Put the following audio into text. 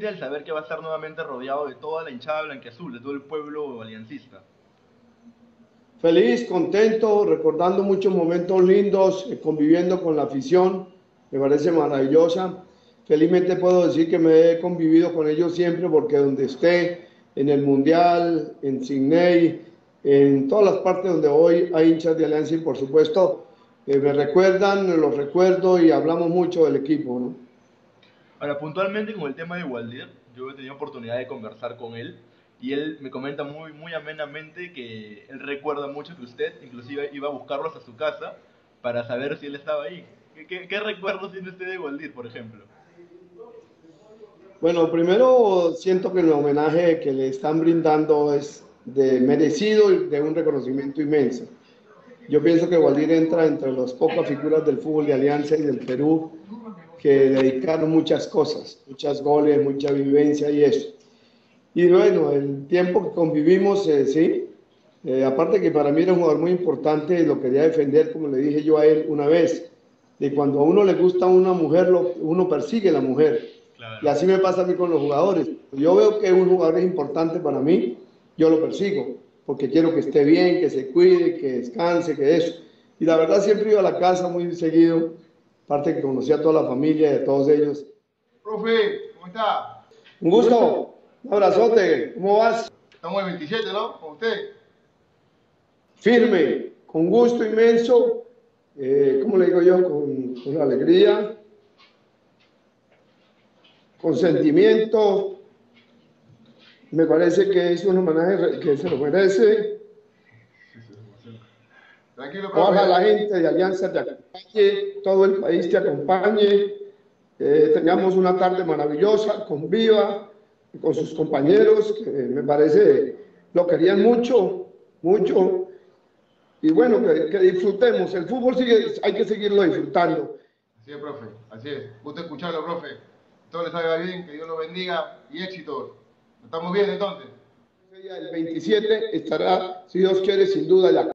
siente al saber que va a estar nuevamente rodeado de toda la hinchada blanquiazul, de todo el pueblo aliancista? Feliz, contento, recordando muchos momentos lindos, conviviendo con la afición, me parece maravillosa. Felizmente puedo decir que me he convivido con ellos siempre porque donde esté, en el Mundial, en Sydney, en todas las partes donde voy hay hinchas de Alianza y por supuesto me recuerdan, los recuerdo y hablamos mucho del equipo, ¿no? Ahora, puntualmente con el tema de Waldir, yo he tenido oportunidad de conversar con él y él me comenta muy amenamente que él recuerda mucho que usted inclusive iba a buscarlo hasta su casa para saber si él estaba ahí. ¿Qué recuerdos tiene usted de Waldir, por ejemplo? Bueno, primero siento que el homenaje que le están brindando es de merecido y de un reconocimiento inmenso. Yo pienso que Waldir entra entre las pocas figuras del fútbol de Alianza y del Perú que dedicaron muchas cosas, muchos goles, mucha vivencia y eso. Y bueno, el tiempo que convivimos, sí, aparte que para mí era un jugador muy importante, lo quería defender, como le dije yo a él una vez, de cuando a uno le gusta una mujer, uno persigue a la mujer. Y Claro. así me pasa a mí con los jugadores. Yo veo que un jugador es importante para mí, yo lo persigo, porque quiero que esté bien, que se cuide, que descanse, que eso. Y la verdad siempre iba a la casa muy seguido, aparte que conocía a toda la familia y a todos ellos. Profe, ¿cómo está? Un gusto, un abrazote, ¿cómo vas? Estamos el 27, ¿no? Con usted. Firme, con gusto inmenso, ¿cómo le digo yo? Con alegría, con sentimiento. Me parece que es un homenaje que se lo merece. Tranquilo, Ojalá la profe. gente de Alianza te acompañe, todo el país te acompañe, tengamos una tarde maravillosa, conviva con sus compañeros, que me parece lo querían mucho, mucho. Y bueno, que disfrutemos. El fútbol sigue, hay que seguirlo disfrutando. Así es, profe. Así es. Gusto escucharlo, profe. Todo le salga bien, que Dios lo bendiga y éxitos. ¿Estamos bien entonces? El 27 estará, si Dios quiere, sin duda ya.